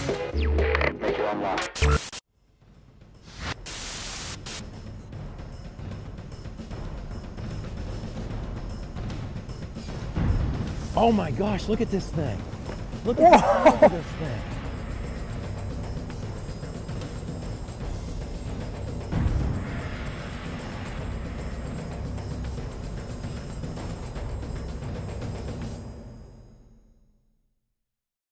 Major unlocked. Oh my gosh, look at this thing. Look at the size of this thing.